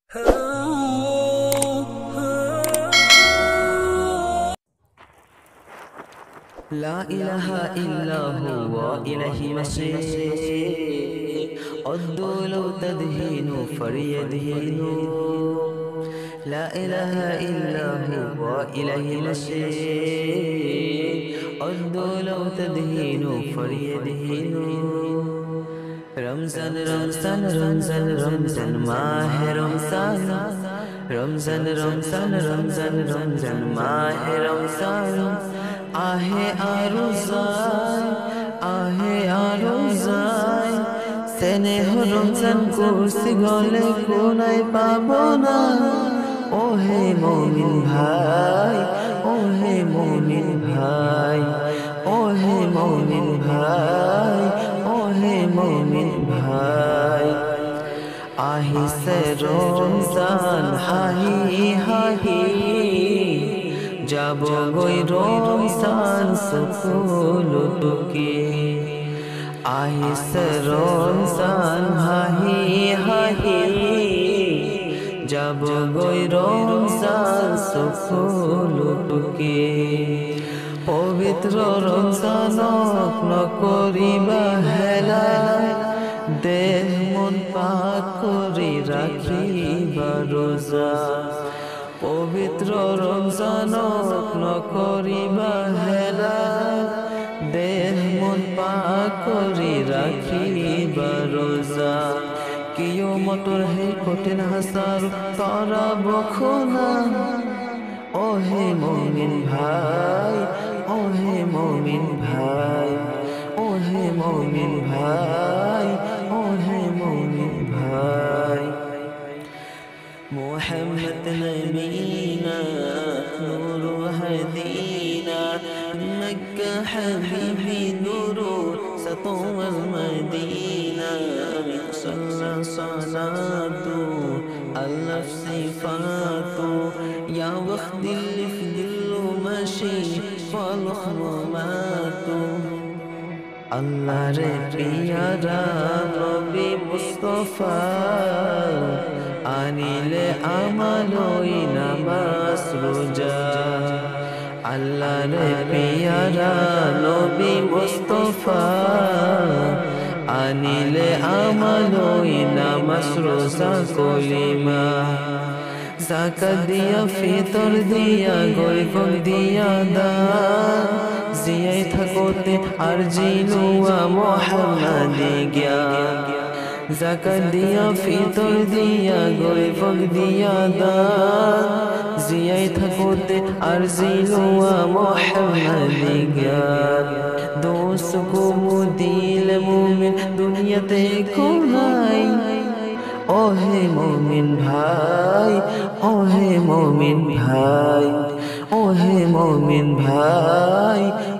لا إله إلا هو إليه مصير أدوا لو تدهين فريدهين لا إله إلا هو إليه مصير أدوا لو تدهين فريدهين رمزان رمزان رمزان رمزان ماه رمزان رمزان رمزان رمزان رمزان ماه رمزان आहे आरोज़ाय आहे आरोज़ाय स्नेह रमजान कुर्सी गले कोनाय पाबो ना ओहे मोमिन भाई ओहे मोमिन भाई ओहे मोमिन भाई ओहे मोमिन भाई आही से रमजान हाही हाही जाबो गोई रमजान सुकुल टुके आहिसे रमजान हाही हाही जाबो गोई रमजान सुकुल टुके पवित्र रमजानक नकरिबा हेला देह मन पाक करि राखिबा रोजा पवित्र रमजानक नकरिबा हेला देह मन पाक करि राखिबा रोजा कियामतर हे कठिन हासार तरा बखना ओहे मोमिन भाई ओहे मोमिन भाई ओहे मोमिन भाई ओहे मोमिन भाई محمد نبينا نور هدينا مكة حبيبي نور سطوى المدينة صلى صلاته ألف صفاته يا وخد اللي في دله ماشي فالخماماته الله ربي يا ربي مصطفى আনিলে আমালই নামাজ রোজা আল্লাহর পিয়ারা নবী মুস্তাফা আনিলে আমালই নামাজ রোজা কলিমা যাকাত দিয়া ফিতর দিয়া গয়কম দিয়া দান জিয়াই থাকতে আর জিনুয়া মুহাম্মাদি জ্ঞান जाकत दिया फितर दिया गरीबक दिया दान जियाई थाकोते आरजिलुआ मुहम्मदी ज्ञान दोस्त को मुदिल मुमिन दुनियाते कोनाई ओहे मोमिन भाई ओहे मोमिन भाई ओहे मोमिन भाई